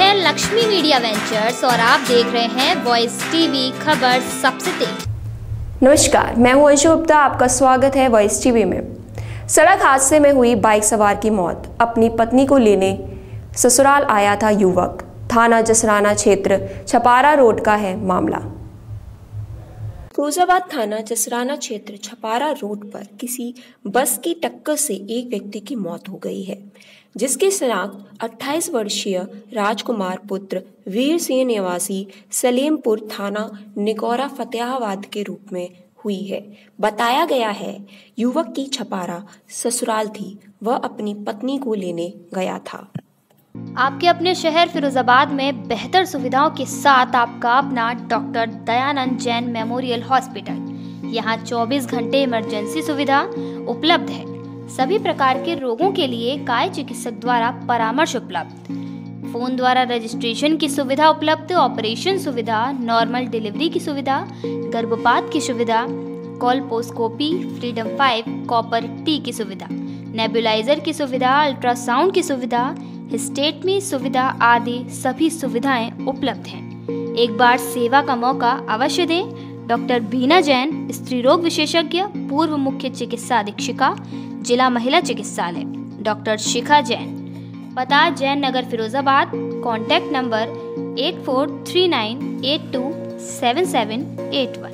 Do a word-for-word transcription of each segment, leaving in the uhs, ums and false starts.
मैं Lakshmi media ventures और आप देख रहे हैं वॉइस टीवी, खबर सबसे तेज। नमस्कार, मैं हूं अंशु गुप्ता। आपका स्वागत है वॉइस टीवी में। सड़क हादसे में हुई बाइक सवार की मौत। अपनी पत्नी को लेने ससुराल आया था युवक। थाना जसराना क्षेत्र छपारा रोड का है मामला। फिरोजाबाद थाना जसराना क्षेत्र छपारा रोड पर किसी बस की टक्कर से एक व्यक्ति की मौत हो गई है, जिसकी शनाख्त अट्ठाईस वर्षीय राजकुमार पुत्र वीर सिंह निवासी सलेमपुर थाना निगौरा फतेहाबाद के रूप में हुई है। बताया गया है युवक की छपारा ससुराल थी, वह अपनी पत्नी को लेने गया था। आपके अपने शहर फिरोजाबाद में बेहतर सुविधाओं के साथ आपका अपना doctor Dayanand Jain memorial hospital. यहाँ चौबीस घंटे इमरजेंसी सुविधा उपलब्ध है। सभी प्रकार के रोगों के लिए काय चिकित्सक द्वारा परामर्श उपलब्ध। फोन द्वारा रजिस्ट्रेशन की सुविधा उपलब्ध। ऑपरेशन सुविधा, नॉर्मल डिलीवरी की सुविधा, गर्भपात की सुविधा, colposcopy, freedom five, copper T की सुविधा, नेबुलाइजर की सुविधा, अल्ट्रासाउंड की सुविधा, हिस्टेटमी सुविधा आदि सभी सुविधाएं उपलब्ध हैं। एक बार सेवा का मौका अवश्य दें। डॉक्टर बीना जैन, स्त्री रोग विशेषज्ञ, पूर्व मुख्य चिकित्सा अधीक्षिका, जिला महिला चिकित्सालय। डॉक्टर शिखा जैन, पता Jain Nagar Firozabad. Contact number eight four three nine eight two seven seven eight one.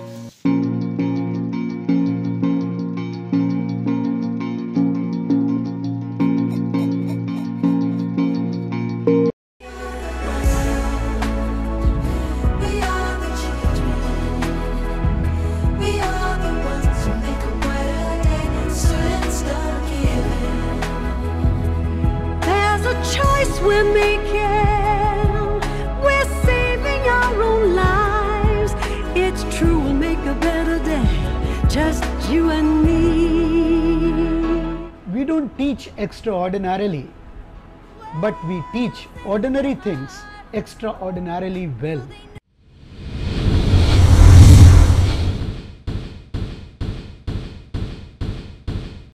We're making, we're saving our own lives. It's true, we'll make a better day, just you and me. We don't teach extraordinarily, but we teach ordinary things extraordinarily well.